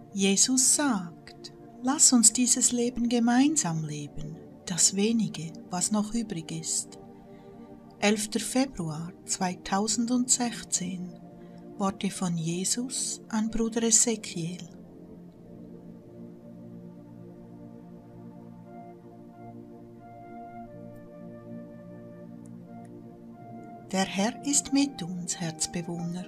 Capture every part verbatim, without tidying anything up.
Jesus sagt, lass uns dieses Leben gemeinsam leben, das wenige, was noch übrig ist. elfter Februar zweitausendsechzehn. Worte von Jesus an Bruder Ezekiel. Der Herr ist mit uns, Herzbewohner.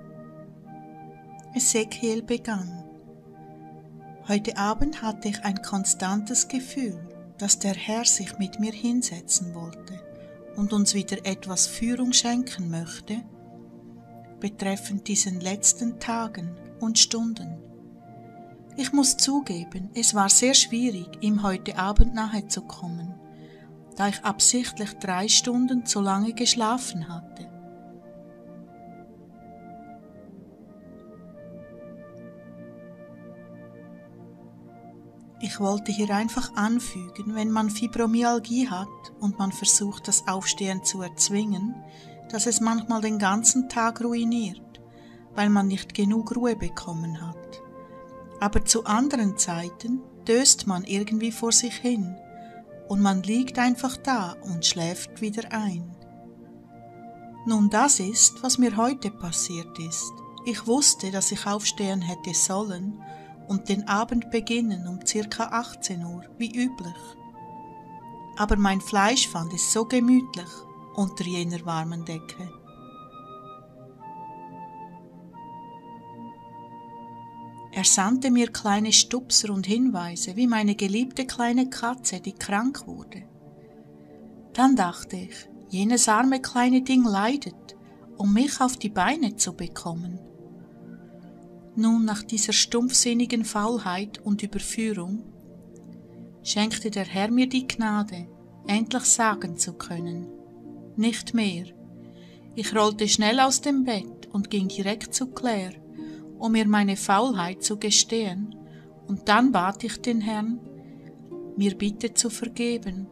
Ezekiel begann. Heute Abend hatte ich ein konstantes Gefühl, dass der Herr sich mit mir hinsetzen wollte und uns wieder etwas Führung schenken möchte, betreffend diesen letzten Tagen und Stunden. Ich muss zugeben, es war sehr schwierig, ihm heute Abend nahe zu kommen, da ich absichtlich drei Stunden zu lange geschlafen hatte. Ich wollte hier einfach anfügen, wenn man Fibromyalgie hat und man versucht, das Aufstehen zu erzwingen, dass es manchmal den ganzen Tag ruiniert, weil man nicht genug Ruhe bekommen hat. Aber zu anderen Zeiten döst man irgendwie vor sich hin und man liegt einfach da und schläft wieder ein. Nun, das ist, was mir heute passiert ist. Ich wusste, dass ich aufstehen hätte sollen und den Abend beginnen um circa achtzehn Uhr, wie üblich. Aber mein Fleisch fand es so gemütlich unter jener warmen Decke. Er sandte mir kleine Stupser und Hinweise, wie meine geliebte kleine Katze, die krank wurde. Dann dachte ich, jenes arme kleine Ding leidet, um mich auf die Beine zu bekommen. Nun, nach dieser stumpfsinnigen Faulheit und Überführung, schenkte der Herr mir die Gnade, endlich sagen zu können, nicht mehr. Ich rollte schnell aus dem Bett und ging direkt zu Claire, um mir meine Faulheit zu gestehen, und dann bat ich den Herrn, mir bitte zu vergeben.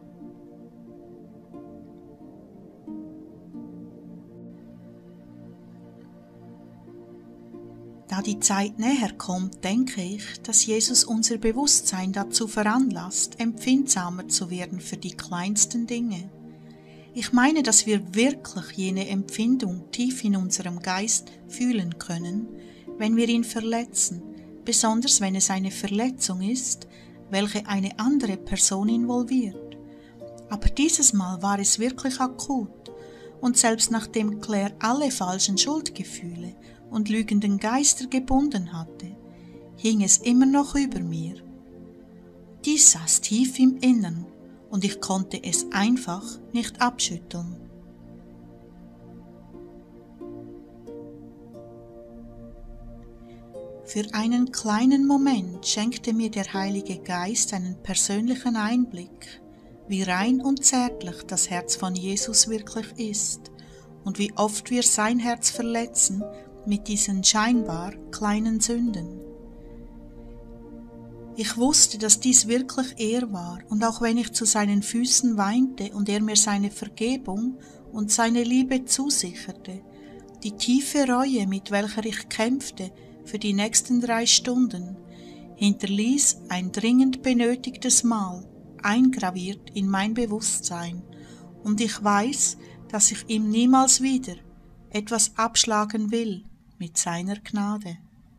Da die Zeit näher kommt, denke ich, dass Jesus unser Bewusstsein dazu veranlasst, empfindsamer zu werden für die kleinsten Dinge. Ich meine, dass wir wirklich jene Empfindung tief in unserem Geist fühlen können, wenn wir ihn verletzen, besonders wenn es eine Verletzung ist, welche eine andere Person involviert. Aber dieses Mal war es wirklich akut, und selbst nachdem Claire alle falschen Schuldgefühle und lügenden Geister gebunden hatte, hing es immer noch über mir. Dies saß tief im Innern, und ich konnte es einfach nicht abschütteln. Für einen kleinen Moment schenkte mir der Heilige Geist einen persönlichen Einblick, wie rein und zärtlich das Herz von Jesus wirklich ist und wie oft wir sein Herz verletzen mit diesen scheinbar kleinen Sünden. Ich wusste, dass dies wirklich er war, und auch wenn ich zu seinen Füßen weinte und er mir seine Vergebung und seine Liebe zusicherte, die tiefe Reue, mit welcher ich kämpfte für die nächsten drei Stunden, hinterließ ein dringend benötigtes Mal eingraviert in mein Bewusstsein, und ich weiß, dass ich ihm niemals wieder etwas abschlagen will mit seiner Gnade.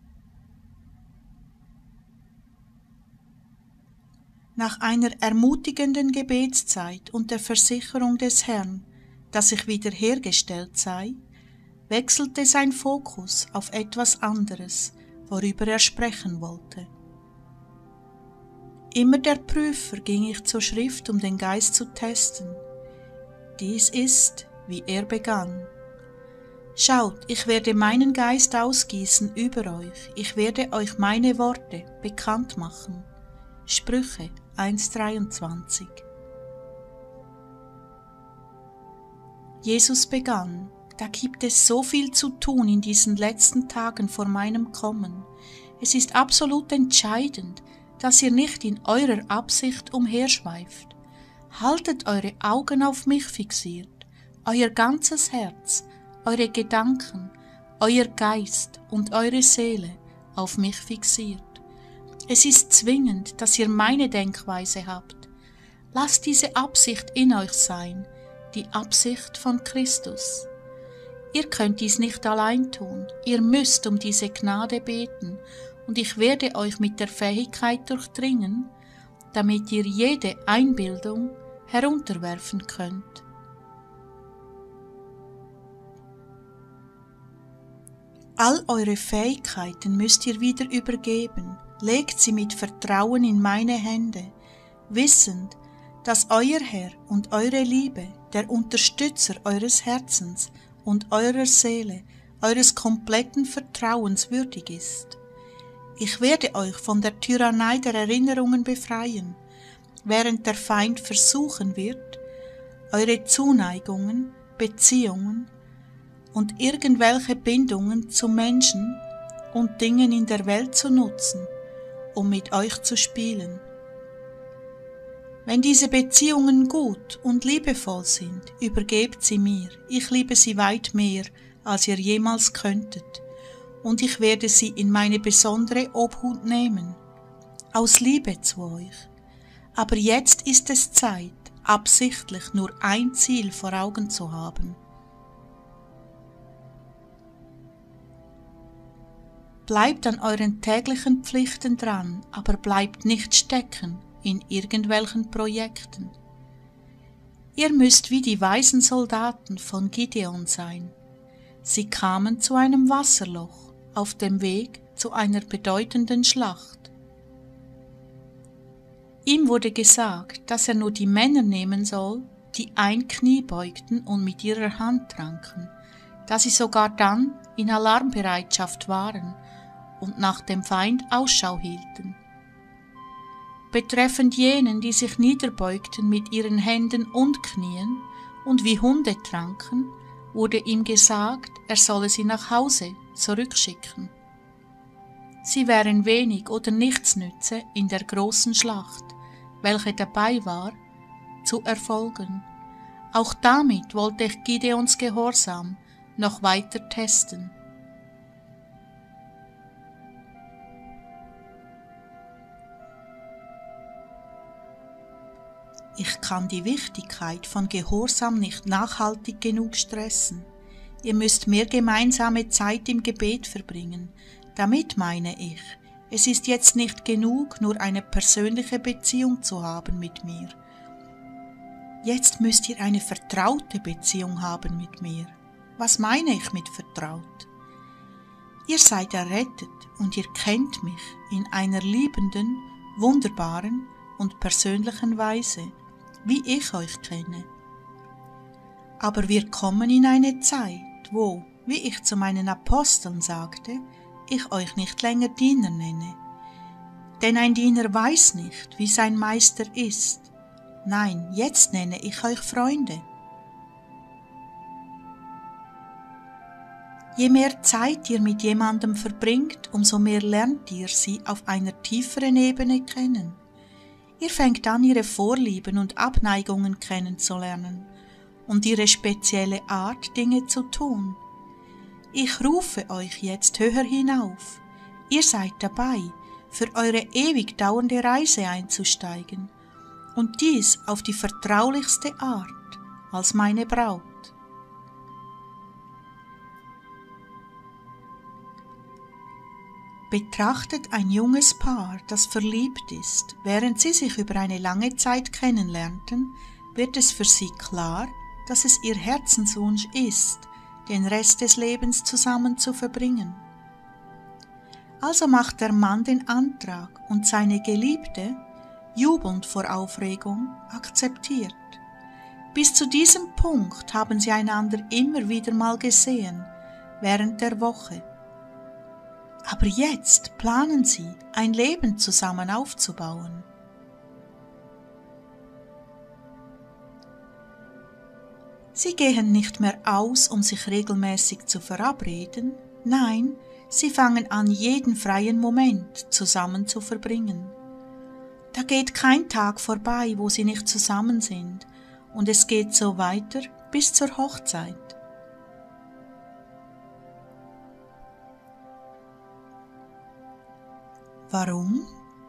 Nach einer ermutigenden Gebetszeit und der Versicherung des Herrn, dass ich wiederhergestellt sei, wechselte sein Fokus auf etwas anderes, worüber er sprechen wollte. Immer der Prüfer ging ich zur Schrift, um den Geist zu testen. Dies ist, wie er begann. Schaut, ich werde meinen Geist ausgießen über euch, ich werde euch meine Worte bekannt machen. Sprüche eins dreiundzwanzig. Jesus begann, da gibt es so viel zu tun in diesen letzten Tagen vor meinem Kommen. Es ist absolut entscheidend, dass ihr nicht in eurer Absicht umherschweift. Haltet eure Augen auf mich fixiert, euer ganzes Herz, eure Gedanken, euer Geist und eure Seele auf mich fixiert. Es ist zwingend, dass ihr meine Denkweise habt. Lasst diese Absicht in euch sein, die Absicht von Christus. Ihr könnt dies nicht allein tun, ihr müsst um diese Gnade beten, und ich werde euch mit der Fähigkeit durchdringen, damit ihr jede Einbildung herunterwerfen könnt. All eure Fähigkeiten müsst ihr wieder übergeben, legt sie mit Vertrauen in meine Hände, wissend, dass euer Herr und eure Liebe, der Unterstützer eures Herzens und eurer Seele, eures kompletten Vertrauens würdig ist. Ich werde euch von der Tyrannei der Erinnerungen befreien, während der Feind versuchen wird, eure Zuneigungen, Beziehungen und irgendwelche Bindungen zu Menschen und Dingen in der Welt zu nutzen, um mit euch zu spielen. Wenn diese Beziehungen gut und liebevoll sind, übergebt sie mir. Ich liebe sie weit mehr, als ihr jemals könntet, und ich werde sie in meine besondere Obhut nehmen, aus Liebe zu euch. Aber jetzt ist es Zeit, absichtlich nur ein Ziel vor Augen zu haben. Bleibt an euren täglichen Pflichten dran, aber bleibt nicht stecken in irgendwelchen Projekten. Ihr müsst wie die weisen Soldaten von Gideon sein. Sie kamen zu einem Wasserloch auf dem Weg zu einer bedeutenden Schlacht. Ihm wurde gesagt, dass er nur die Männer nehmen soll, die ein Knie beugten und mit ihrer Hand tranken, da sie sogar dann in Alarmbereitschaft waren und nach dem Feind Ausschau hielten. Betreffend jenen, die sich niederbeugten mit ihren Händen und Knien und wie Hunde tranken, wurde ihm gesagt, er solle sie nach Hause zurückschicken. Sie wären wenig oder nichts nütze in der großen Schlacht, welche dabei war, zu erfolgen. Auch damit wollte ich Gideons Gehorsam noch weiter testen. Ich kann die Wichtigkeit von Gehorsam nicht nachhaltig genug stressen. Ihr müsst mehr gemeinsame Zeit im Gebet verbringen. Damit meine ich, es ist jetzt nicht genug, nur eine persönliche Beziehung zu haben mit mir. Jetzt müsst ihr eine vertraute Beziehung haben mit mir. Was meine ich mit vertraut? Ihr seid errettet und ihr kennt mich in einer liebenden, wunderbaren und persönlichen Weise, wie ich euch kenne. Aber wir kommen in eine Zeit, wo, wie ich zu meinen Aposteln sagte, ich euch nicht länger Diener nenne. Denn ein Diener weiß nicht, wie sein Meister ist. Nein, jetzt nenne ich euch Freunde. Je mehr Zeit ihr mit jemandem verbringt, umso mehr lernt ihr sie auf einer tieferen Ebene kennen. Ihr fängt an, ihre Vorlieben und Abneigungen kennenzulernen und ihre spezielle Art, Dinge zu tun. Ich rufe euch jetzt höher hinauf. Ihr seid dabei, für eure ewig dauernde Reise einzusteigen, und dies auf die vertraulichste Art als meine Braut. Betrachtet ein junges Paar, das verliebt ist. Während sie sich über eine lange Zeit kennenlernten, wird es für sie klar, dass es ihr Herzenswunsch ist, den Rest des Lebens zusammen zu verbringen. Also macht der Mann den Antrag und seine Geliebte, jubelnd vor Aufregung, akzeptiert. Bis zu diesem Punkt haben sie einander immer wieder mal gesehen, während der Woche. Aber jetzt planen sie, ein Leben zusammen aufzubauen. Sie gehen nicht mehr aus, um sich regelmäßig zu verabreden, nein, sie fangen an, jeden freien Moment zusammen zu verbringen. Da geht kein Tag vorbei, wo sie nicht zusammen sind, und es geht so weiter bis zur Hochzeit. Warum?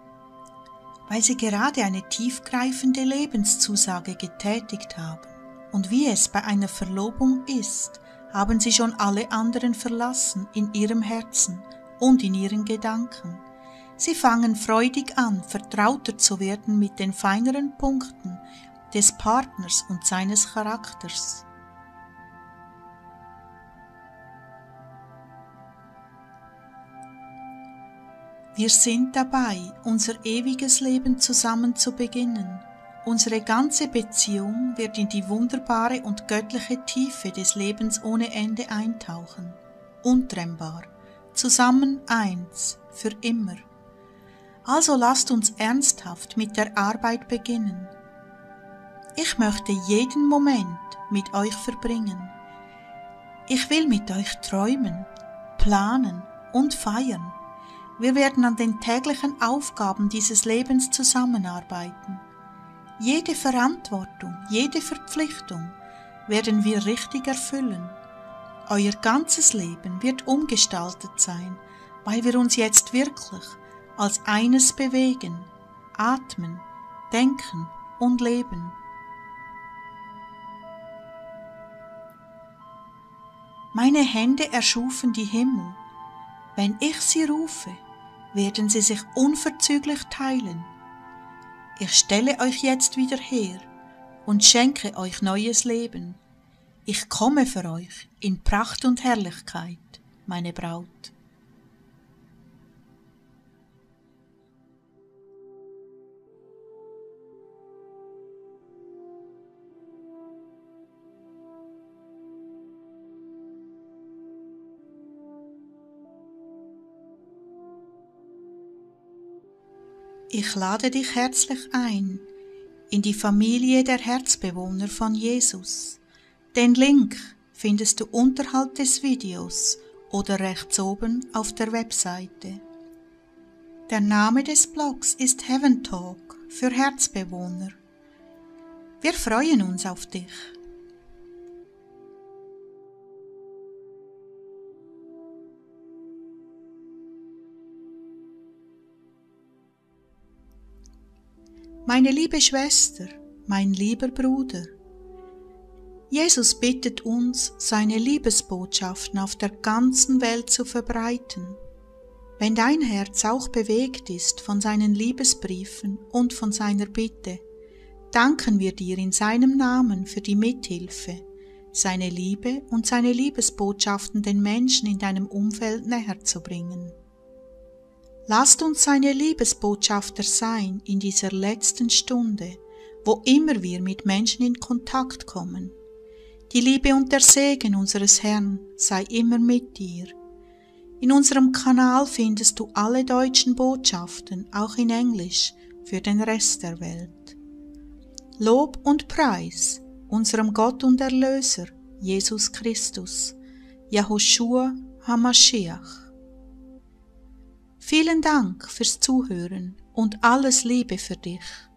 weil sie gerade eine tiefgreifende Lebenszusage getätigt haben. Und wie es bei einer Verlobung ist, haben sie schon alle anderen verlassen in ihrem Herzen und in ihren Gedanken. Sie fangen freudig an, vertrauter zu werden mit den feineren Punkten des Partners und seines Charakters. Wir sind dabei, unser ewiges Leben zusammen zu beginnen. Unsere ganze Beziehung wird in die wunderbare und göttliche Tiefe des Lebens ohne Ende eintauchen. Untrennbar, zusammen eins, für immer. Also lasst uns ernsthaft mit der Arbeit beginnen. Ich möchte jeden Moment mit euch verbringen. Ich will mit euch träumen, planen und feiern. Wir werden an den täglichen Aufgaben dieses Lebens zusammenarbeiten. Jede Verantwortung, jede Verpflichtung werden wir richtig erfüllen. Euer ganzes Leben wird umgestaltet sein, weil wir uns jetzt wirklich als eines bewegen, atmen, denken und leben. Meine Hände erschufen die Himmel. Wenn ich sie rufe, werden sie sich unverzüglich teilen. Ich stelle euch jetzt wieder her und schenke euch neues Leben. Ich komme für euch in Pracht und Herrlichkeit, meine Braut. Ich lade dich herzlich ein in die Familie der Herzbewohner von Jesus. Den Link findest du unterhalb des Videos oder rechts oben auf der Webseite. Der Name des Blogs ist Heaven Talk für Herzbewohner. Wir freuen uns auf dich. Meine liebe Schwester, mein lieber Bruder, Jesus bittet uns, seine Liebesbotschaften auf der ganzen Welt zu verbreiten. Wenn dein Herz auch bewegt ist von seinen Liebesbriefen und von seiner Bitte, danken wir dir in seinem Namen für die Mithilfe, seine Liebe und seine Liebesbotschaften den Menschen in deinem Umfeld näher zu bringen. Lasst uns seine Liebesbotschafter sein in dieser letzten Stunde, wo immer wir mit Menschen in Kontakt kommen. Die Liebe und der Segen unseres Herrn sei immer mit dir. In unserem Kanal findest du alle deutschen Botschaften, auch in Englisch, für den Rest der Welt. Lob und Preis unserem Gott und Erlöser, Jesus Christus, Yahushua HaMashiach. Vielen Dank fürs Zuhören und alles Liebe für dich.